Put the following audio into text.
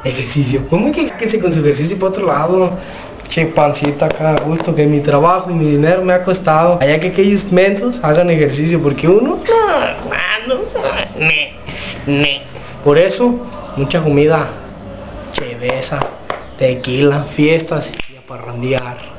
Ejercicio. ¿Cómo que se con su ejercicio para otro lado? Che, pancita acá a gusto, que mi trabajo y mi dinero me ha costado. Allá que aquellos mensos hagan ejercicio, porque uno, no, hermano, ne. Por eso, mucha comida, cerveza, tequila, fiestas y a parrandear.